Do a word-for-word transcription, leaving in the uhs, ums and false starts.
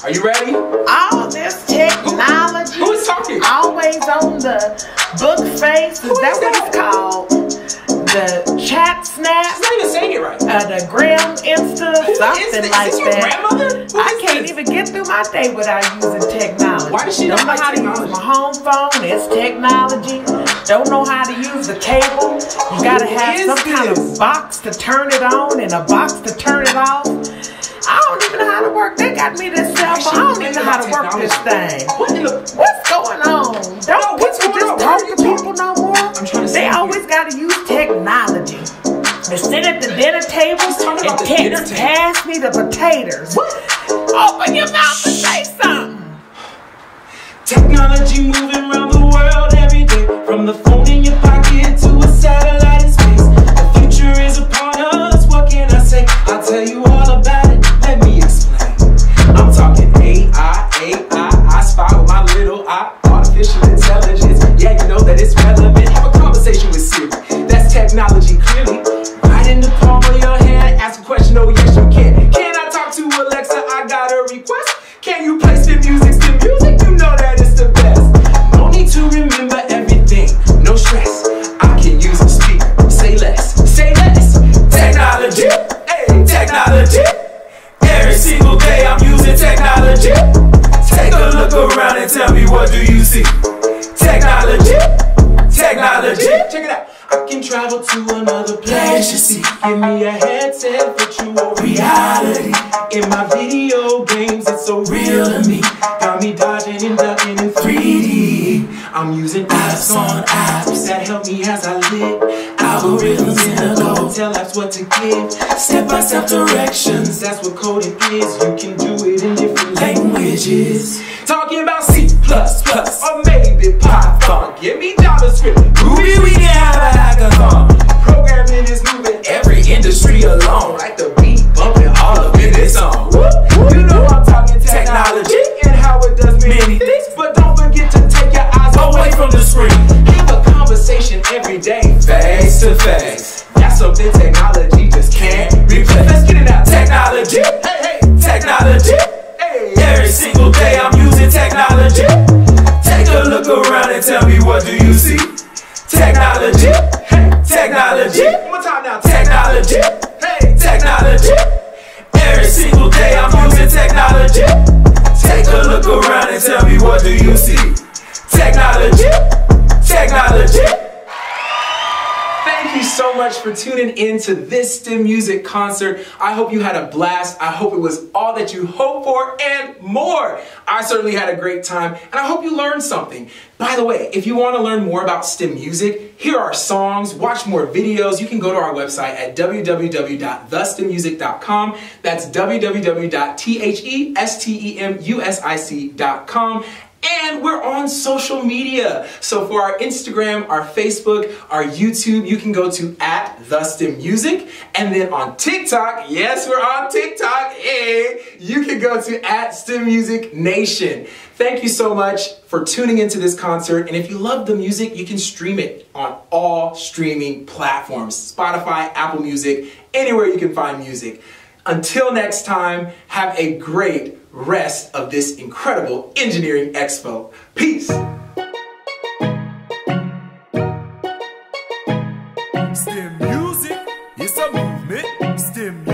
Are you ready? All this technology. Who, who is talking? Always on the book face. Is who that is what that? it's called? The chat snap. She's not even saying it right. Uh, the gram insta, Who something is this? like Is this your that. grandmother? Who I is can't this? even get through my day without using technology. Why does she Don't not know like how technology? to use my home phone. It's technology. Don't know how to use the cable. You gotta Who have is some kind of this? box to turn it on and a box to turn it off. I don't even know how to work. They got me this cell phone. I don't even know how to work this thing. What in the? What's going on? Don't what's people going on? just Why are talk you to talking? people no more? I'm trying to They see always here. gotta use technology. They sit at the dinner table talking and about the dinner text, table. pass me the potatoes. What? Open your mouth and say something. Technology moving around the world every day, from the phone in your pocket to a satellite in space. The future is upon us, what can I say? I'll tell you all about it, let me explain. I'm talking A I, A I, I spy with my little eye, artificial intelligence. Yeah, you know that it's relevant. Have a conversation with Siri, that's technology clearly. Right in the palm of your hand, ask a question, oh yes you can. Can I talk to Alexa? I got a request. Can you play some music, some music? You know that it's the best. No need to remember everything, no stress. I can use a speaker, say less, say less. Technology, hey, technology. Every single day I'm using technology. Take a look around and tell me, what do you see? Technology, technology. Check it out. I can travel to another place, you see. Give me a headset, virtual reality. In my video games, it's so real to me. Got me dodging and ducking in three D. I'm using apps on apps that help me as I live. Algorithms in the code tell apps what to give. Step-by-step directions, that's what coding is. You can do it in different languages. Talking about C plus plus, or maybe Python. Give me JavaScript, Ruby, we can have a hackathon. Programming is moving every industry along. Like the beat bumping all up in this song. You know I'm talking technology and how it does many things. But don't forget to take your eyes away from the screen. Have a conversation every day, face to face. That's something technology just can't replace. Let's get it out. Technology, hey, hey, technology. Hey, every single day I'm using technology. Take a look around and tell me, what do you see? Technology, hey, technology. One more time now. Technology, hey, technology. Every single day I'm using technology. Take a look around and tell me, what do you see? Technology, technology. Thank you so much for tuning in to this STEM Music concert. I hope you had a blast. I hope it was all that you hoped for and more. I certainly had a great time, and I hope you learned something. By the way, if you want to learn more about STEM music, hear our songs, watch more videos, you can go to our website at w w w dot the stem music dot com. That's w w w dot the stem dot com. And we're on social media. So for our Instagram, our Facebook, our YouTube, you can go to at The STEM Music. And then on TikTok, yes, we're on TikTok, hey, you can go to at STEM Music Nation. Thank you so much for tuning into this concert. And if you love the music, you can stream it on all streaming platforms. Spotify, Apple Music, anywhere you can find music. Until next time, have a great rest of this incredible engineering expo. Peace. STEM music, it's a movement. STEM music.